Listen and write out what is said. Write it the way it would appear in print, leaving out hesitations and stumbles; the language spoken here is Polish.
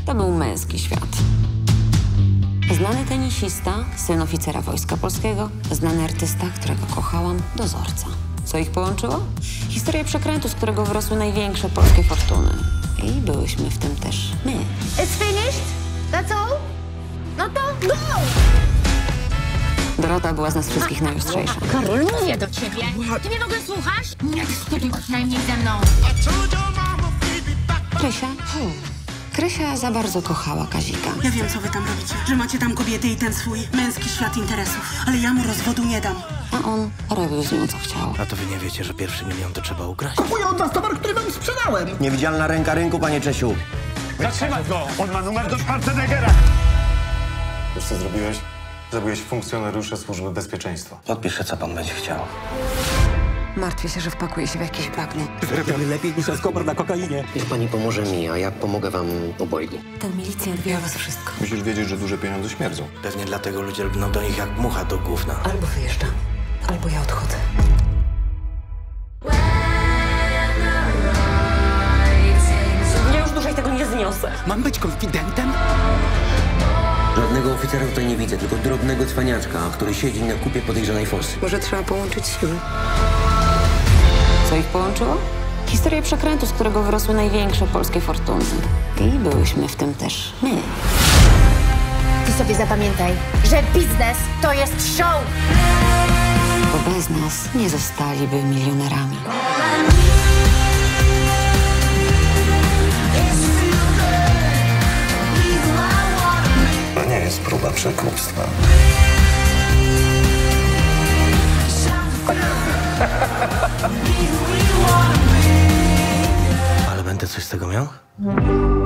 To był męski świat. Znany tenisista, syn oficera Wojska Polskiego, znany artysta, którego kochałam, dozorca. Co ich połączyło? Historia przekrętu, z którego wyrosły największe polskie fortuny. I byłyśmy w tym też my. It's finished? That's all? No to go! Dorota była z nas wszystkich najostrzejsza. Karol, mówię do ciebie. Ty mnie w ogóle słuchasz? Nie dyskutuj najmniej ze mną. Krysia za bardzo kochała Kazika. Ja wiem, co wy tam robicie. Że macie tam kobiety i ten swój męski świat interesów. Ale ja mu rozwodu nie dam. A on robił z nią, co chciał. A to wy nie wiecie, że pierwszy milion to trzeba ukraść? Kupuję od was towar, który wam sprzedałem. Niewidzialna ręka rynku, panie Czesiu. Zatrzymać go! On ma numer do Schwarzeneggera! Wiesz, co zrobiłeś? Zabiłeś funkcjonariuszy Służby Bezpieczeństwa. Podpiszę, co pan będzie chciał. Martwię się, że wpakuje się w jakieś bagny. Zarabiamy lepiej niż Escobar na kokainie. Niech pani pomoże mi, a ja pomogę wam obojgu. Ten milicjant wie o was wszystko. Musisz wiedzieć, że duże pieniądze śmierdzą. Pewnie dlatego ludzie lgną do nich jak mucha do gówna. Albo wyjeżdżam, albo ja odchodzę. Ja już dłużej tego nie zniosę. Mam być konfidentem? Żadnego oficera tutaj nie widzę, tylko drobnego cwaniaczka, który siedzi na kupie podejrzanej fosy. Może trzeba połączyć siły. Co ich połączyło? Historia przekrętu, z którego wyrosły największe polskie fortuny. I byłyśmy w tym też my. Ty sobie zapamiętaj, że biznes to jest show! Bo bez nas nie zostaliby milionerami. To nie jest próba przekupstwa. Ale będę coś z tego miał?